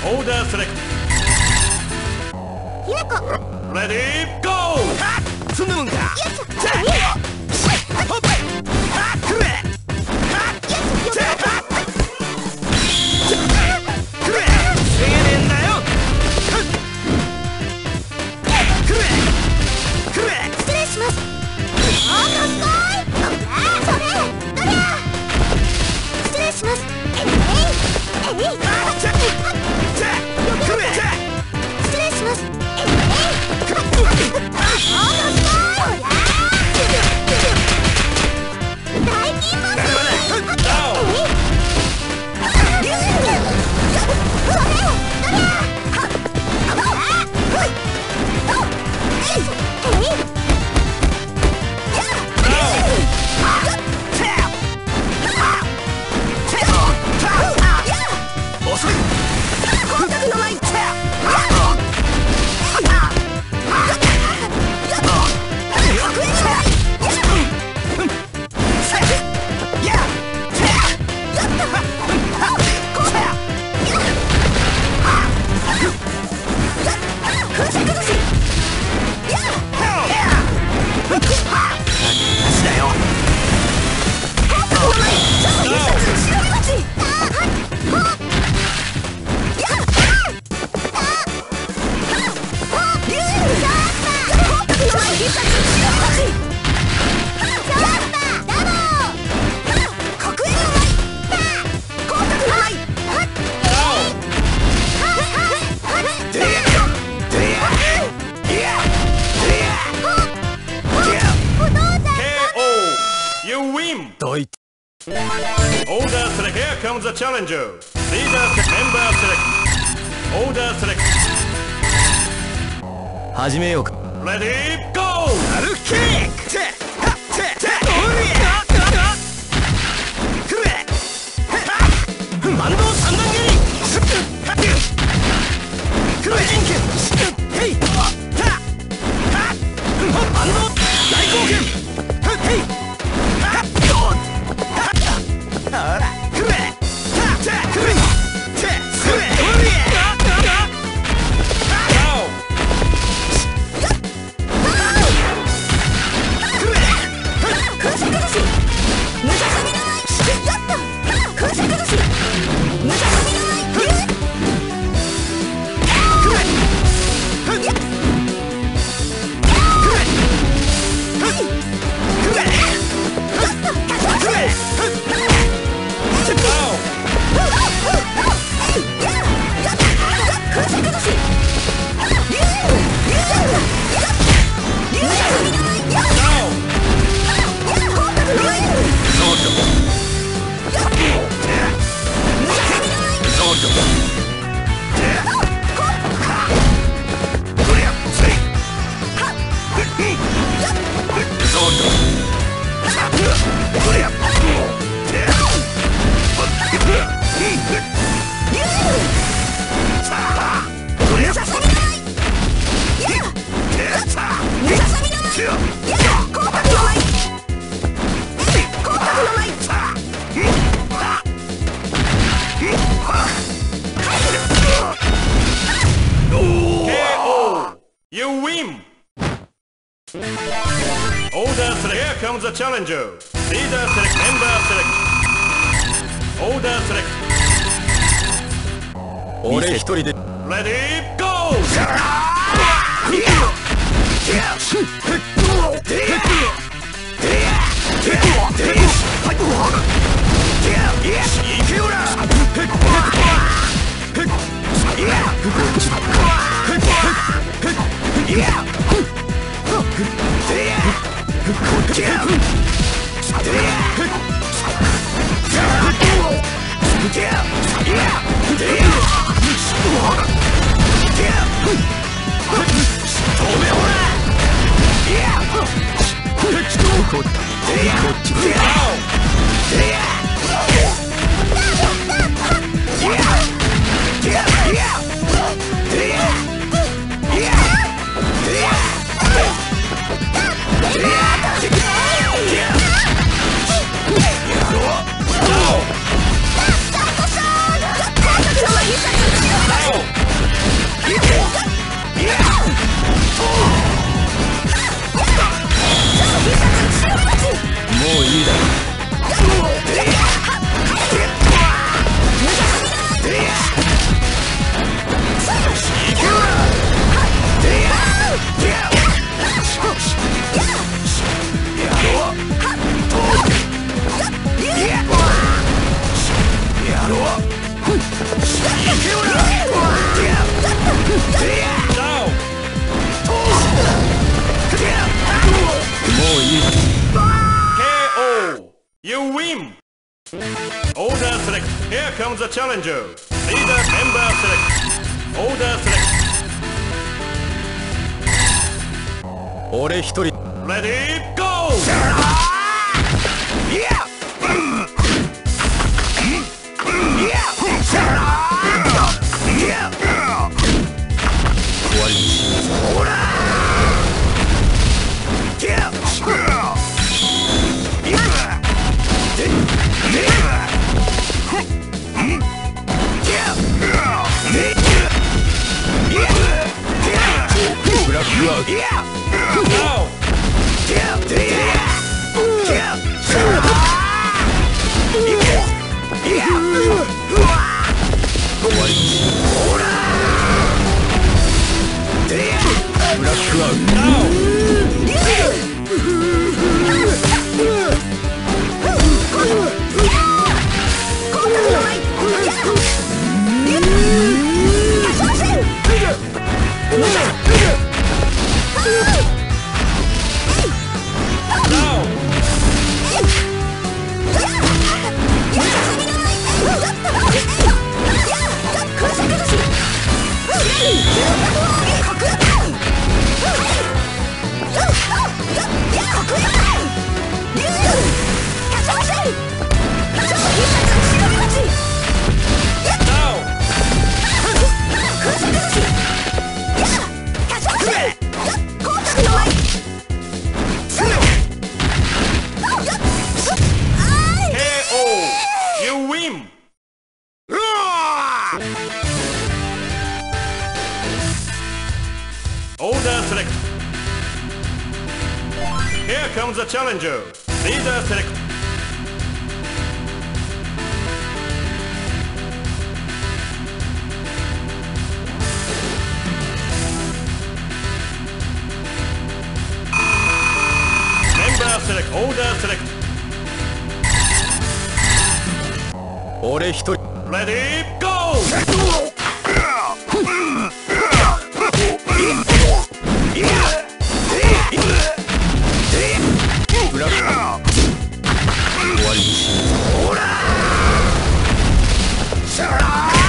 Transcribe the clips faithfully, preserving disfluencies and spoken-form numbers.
Order select. Ready, go! そんなもんか。 Order select. Here comes the challenger. Leader member select. Order select. 始めようか。 Ready, go! アルキック。て、はっ、て、て、おりゃ。くれ。万能三段蹴り。くれ。へい。た。万能大貢献。へい。あら、くれ。た、て、くれ。て、くれ。おりゃ。 Order select. Here comes the challenger. Leader select. Member select. Order select. 俺一人で。 Ready, go! Oh! ろう。行けよな。もういい。 ケーオー You win! Order select. Here comes the challenger. Leader member select. Order select. 俺一人。 Ready, go! 終わりにしなさい。ほらブラックアウト。終わりにしなさい。ほらブラックアウト。 Order select. Here comes the challenger. Leader select. Member select. Order select. 俺一人。 Ready, go! ブラック終わりにしなさい。ほらシャラ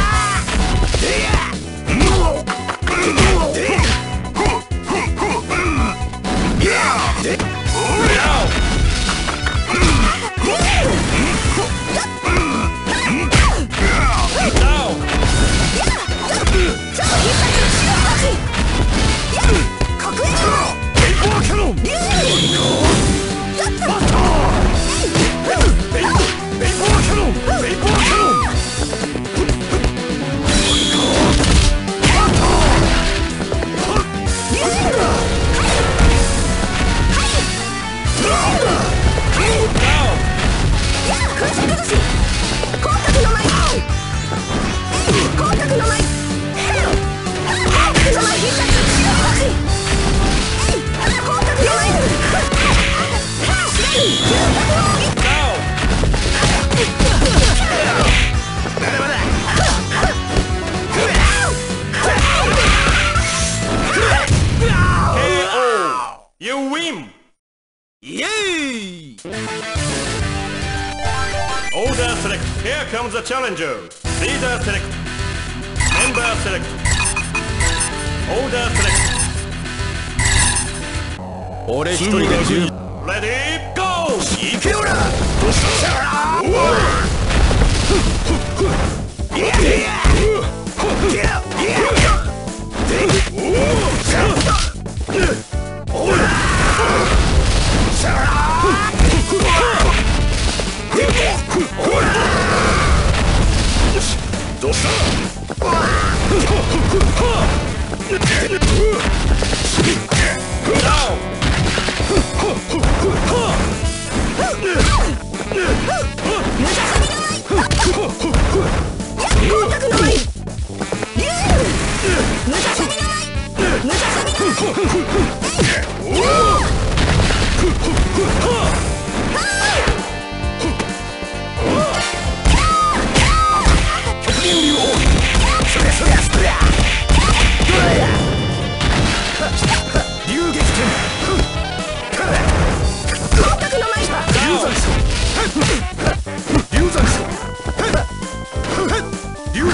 Order select. Here comes the challenger. Leader select. Member select. Order select. 俺一人で十分。 Ready, go! 行けよな。どうした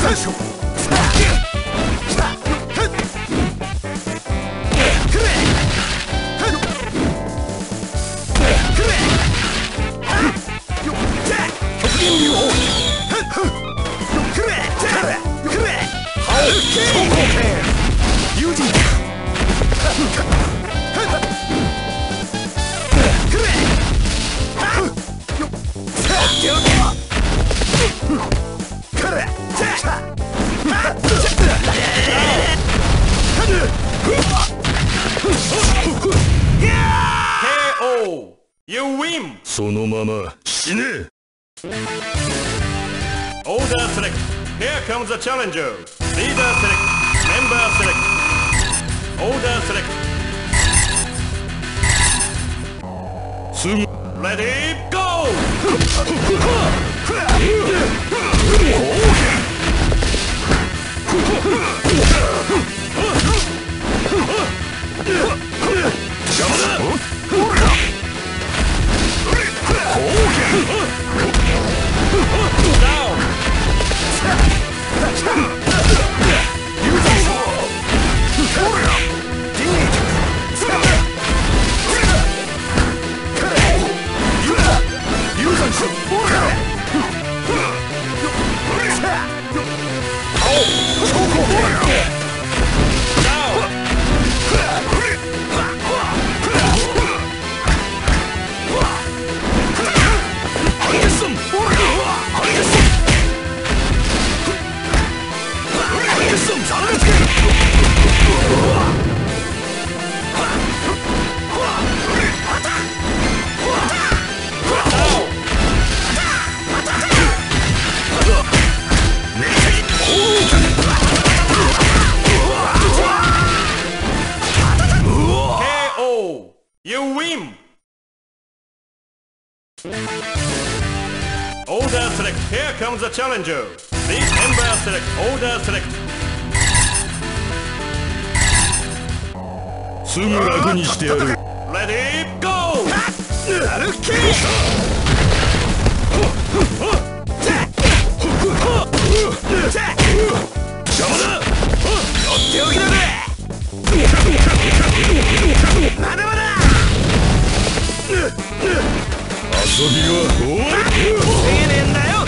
三章極限流王そのまま死ね。 Order select. Here comes the challenger. Leader select. Member select. Order select. すぐ Ready, go! Order select. Here comes the challenger. Please member select. Order select. すぐ楽にしてやる。 Ready, go! 歩け。邪魔だ。やっておきなさい。まだまだ。遊びは終わり。防げねえんだよ。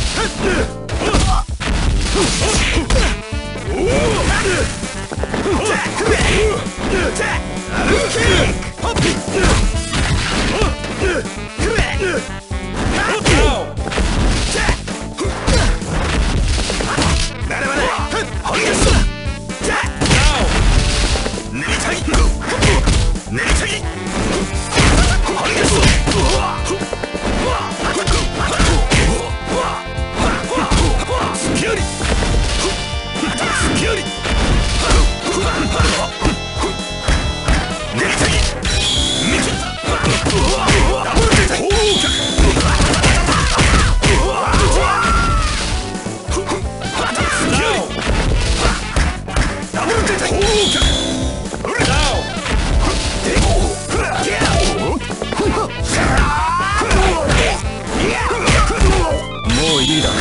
もういいだろ。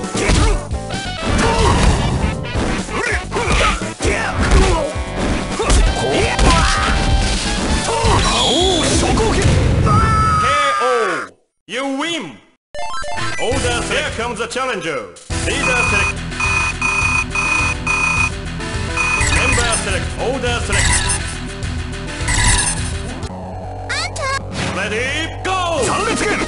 You win! Order select. Here comes the challenger. Leader select. Member select. Order select. Ready, go! 三列拳。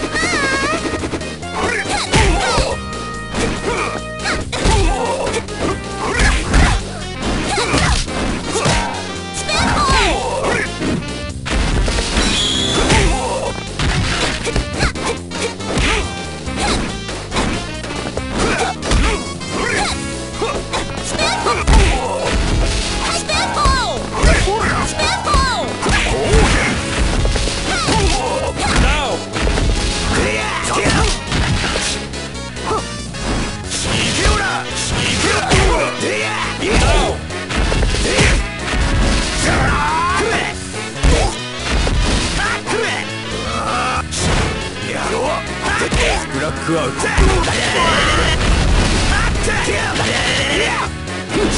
ブラックアウト。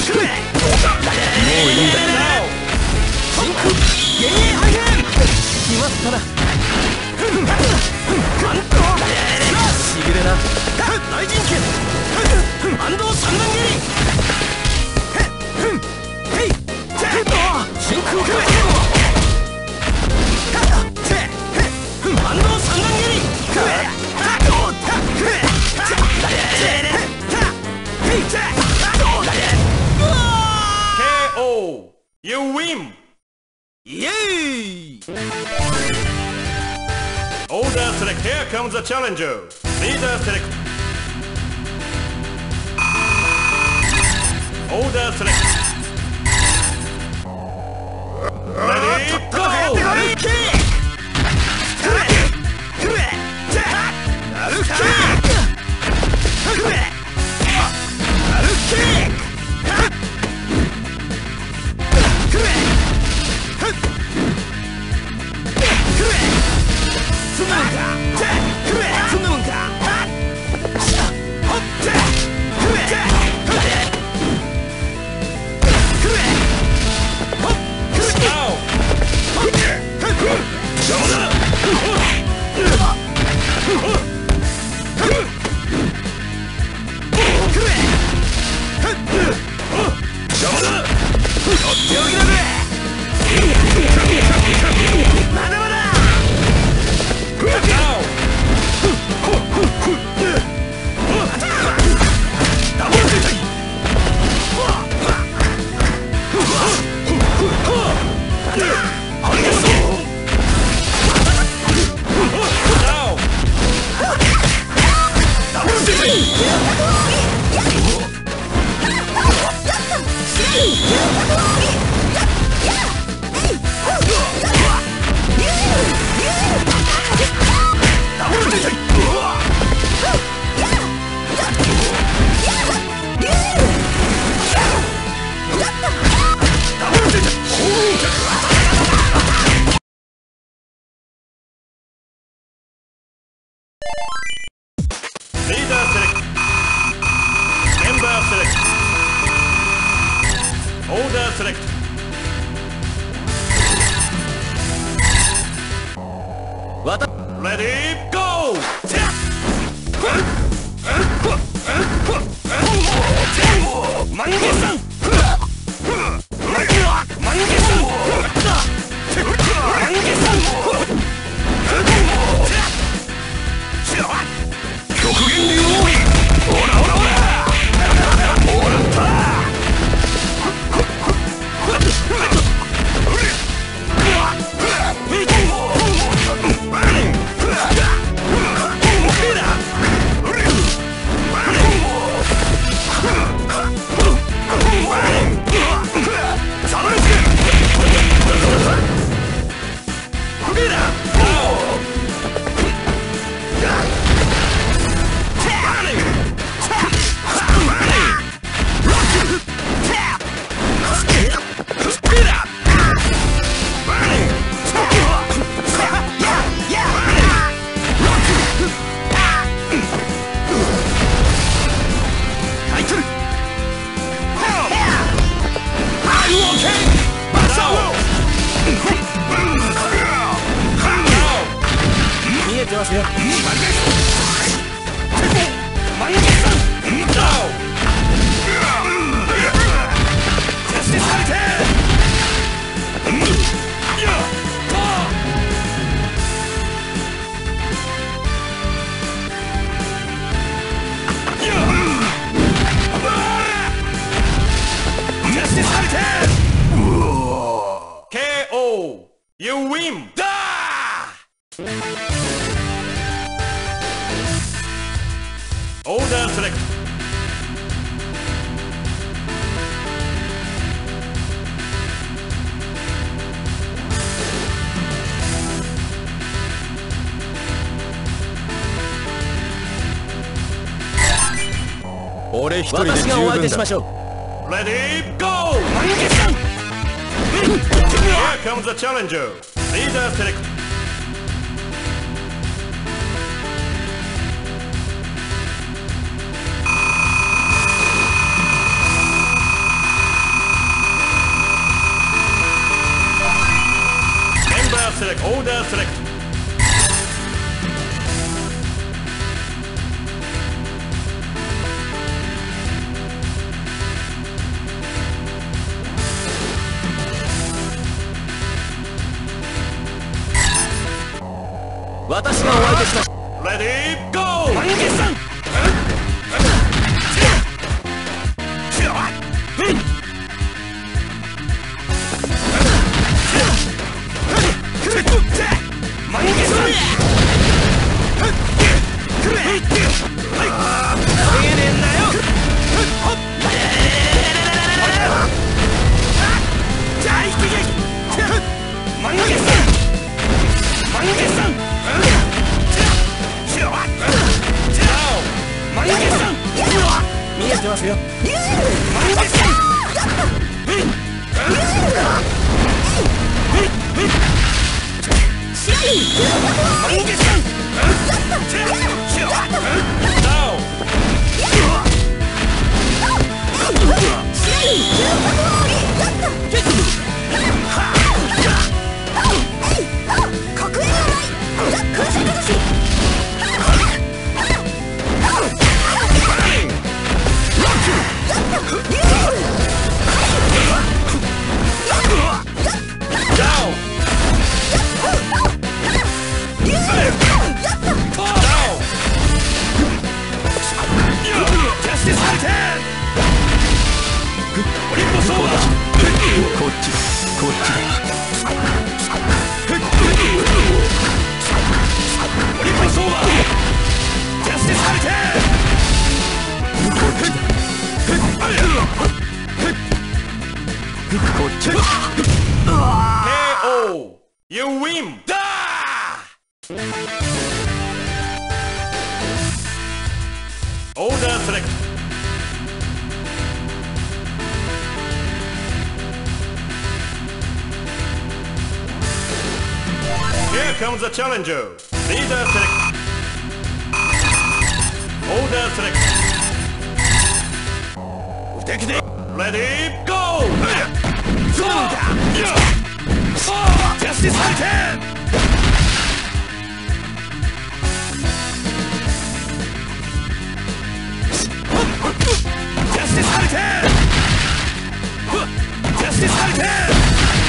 ういいんだ。真空幻影破片。決まったな。しびれな。雷神剣安藤三段蹴り。真空幻影安藤三段蹴り。 ケーオー You win! イエーイ。 Order select. Here comes the challenger. Leader select. Order select. Ready, go! Leader select. Member select. Order select. Ready, go! Mangesan! Mangesan! K O! You win! Order select. Ore 一人で十分だ。 Ready, go! Here comes the challenger. Leader select. select. 私がお相手した。 Ready, go! 満月さん。満月さん。くれ。逃げねえんだよ。じゃあ行け。満月さん。満月さん。 満月さん、見えてますよ。満月さん、満月さん、 You win! Order select. Here comes the challenger. Leader select. Order select. Ready, go! Justice Hurricane! Justice Hurricane! Justice Hurricane!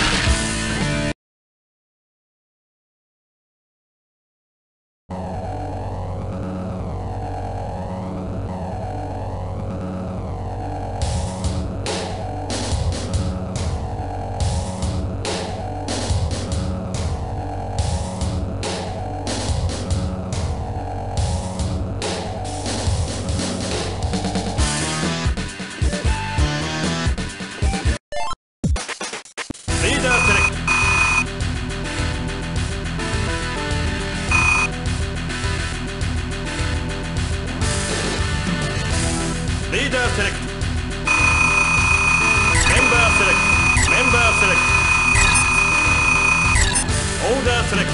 Leader select. Member select. Member select. Order select.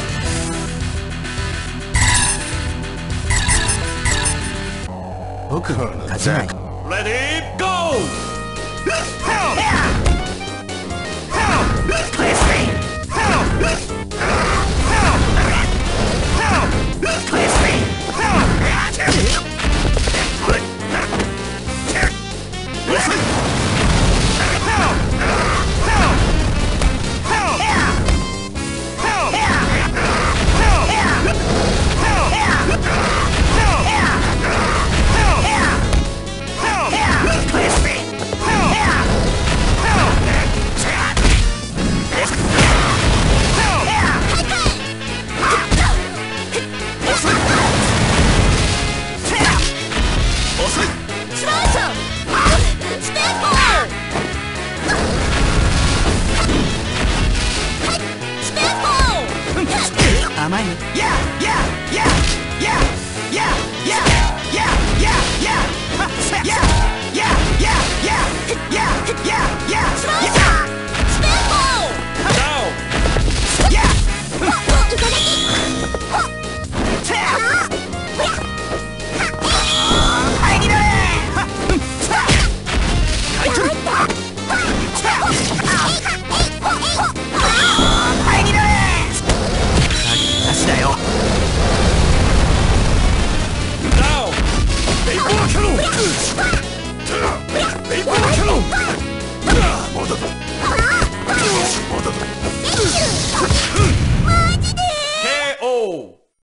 Ready, go! Yeah!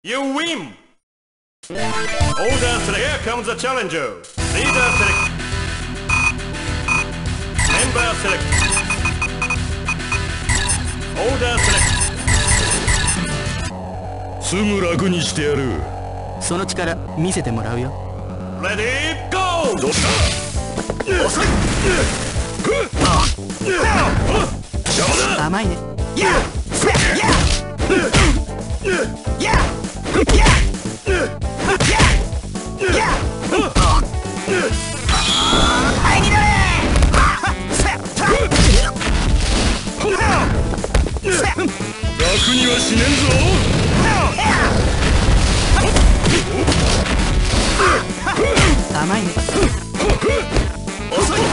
You win! Order select. Here comes the challenger. Leader select. Member select. Order select. すぐ楽にしてやる。 その力見せてもらうよ。 Ready, go! どうした。遅い。邪魔だ。 甘いね。 ややや楽にはしねんぞ。 甘いね。 遅い。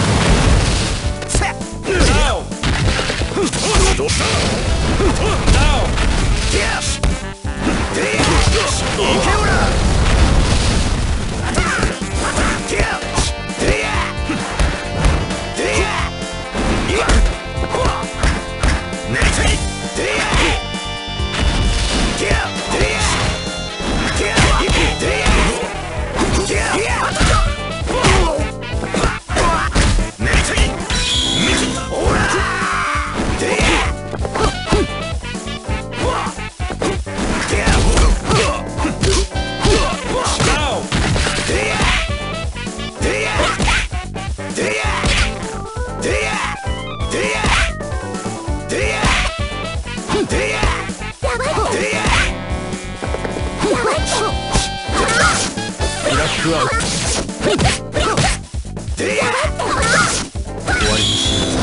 Now! どうした。 Now! よし。いけおら。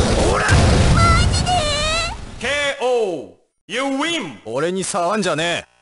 ケーオー! You win! 俺に触んじゃねえ。